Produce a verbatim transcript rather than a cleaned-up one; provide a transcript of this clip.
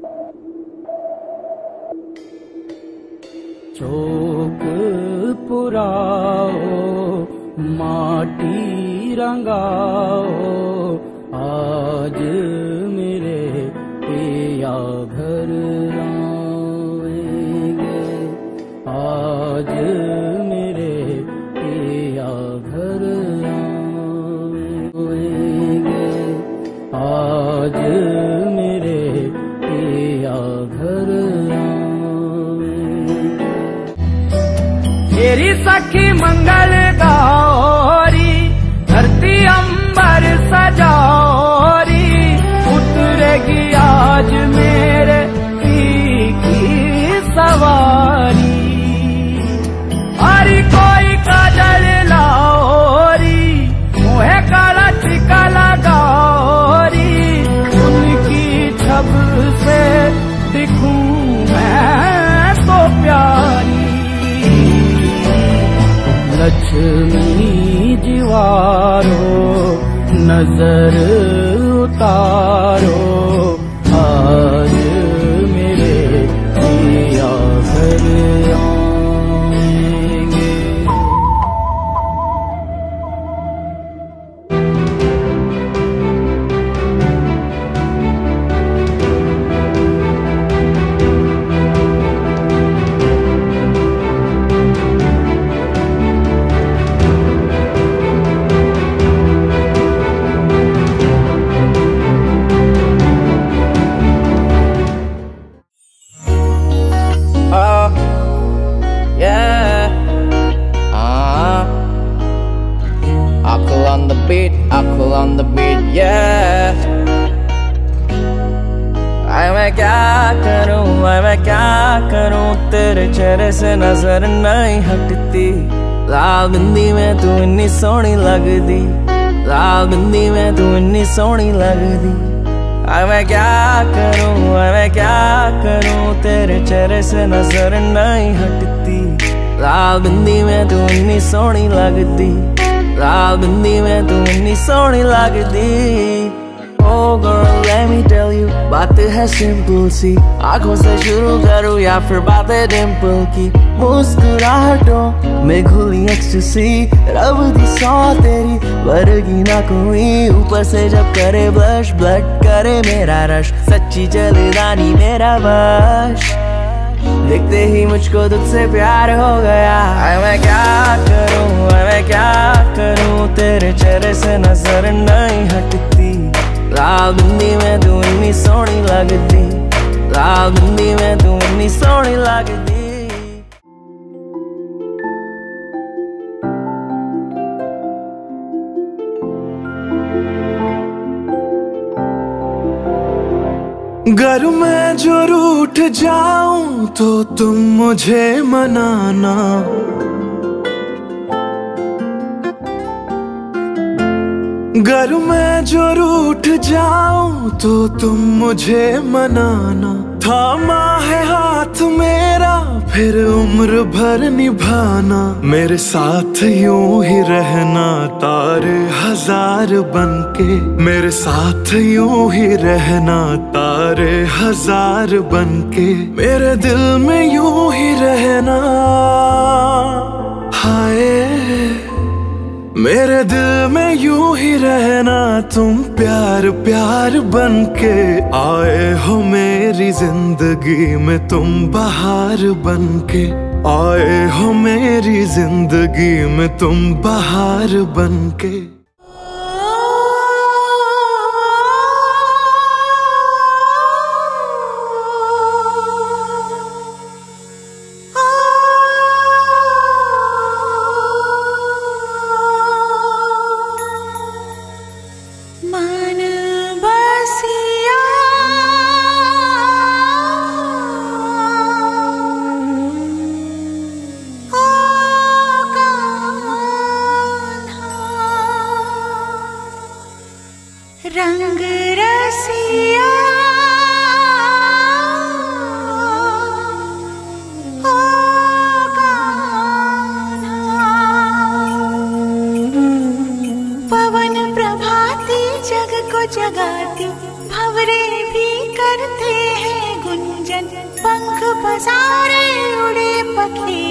चौक पुराओ माटी रंगाओ, आज मेरे पिया घर आएंगे, आज मेरे पिया घर आएंगे, आज मेरे पिया घर आएंगे। तेरी सखी मंगल गौरी धरती अंबर सजाओरी, उतरेगी आज मेरे पी की सवारी। हरी कोई काजल लाओरी, मुहे काला टीका लगाओरी, उनकी छब से दिखूं मैं तो प्यारी। लक्ष्मी जीवारो नजर उतारो, आज मेरे पिया घर आएंगे। Aku on the beat, yeah. आए मैं क्या करूं, आए मैं क्या करूं, तेरे चेहरे से नजर नहीं हटती। लाल बिंदी में तू इन्नी सोहनी लगदी, लाल बिंदी में तू इन्नी सोहनी लगदी। आए मैं क्या करूं, आए मैं क्या करूं, तेरे चेहरे से नजर नहीं हटती। लाल बिंदी में तू इन्नी सोहनी लगदी, लाल बिंदी में तू इन्नी सोहनी लगदी। Oh girl, let me tell you, बात है सिंपल सी, आँखों से शुरू करूँ या फिर बातें डिम्पल की। मुस्कुराहटों में घुली एक्सटेसी, रब दी सौ तेरी वर्गी ना कोई। ऊपर से जब करे ब्लश, ब्लड करे मेरा रश, सच्ची जलदानी मेरा बश। देखते ही मुझको तुझसे प्यार हो गया। आए मैं क्या करूं, आए मैं क्या करूं, तेरे चेहरे से नजर नहीं हटती। लाल बिंदी में तू इन्नी सोहनी लगदी, लाल बिंदी में तू इन्नी सोहनी लगदी। घर मैं जो रूठ जाऊं तो तुम मुझे मनाना, घर मैं जो रूठ जाऊं तो तुम मुझे मनाना। थामा है हाथ मेरा फिर उम्र भर निभाना, मेरे साथ यूं ही रहना तारे हजार बनके, मेरे साथ यूं ही रहना तारे हजार बनके, मेरे दिल में यूं ही रहना। हाय मेरे दिल में यूं ही रहना, तुम प्यार प्यार बनके आए हो मेरी जिंदगी में, तुम बहार बनके आए हो मेरी जिंदगी में, तुम बहार बनके। Oh, God. पसारे उड़े पखी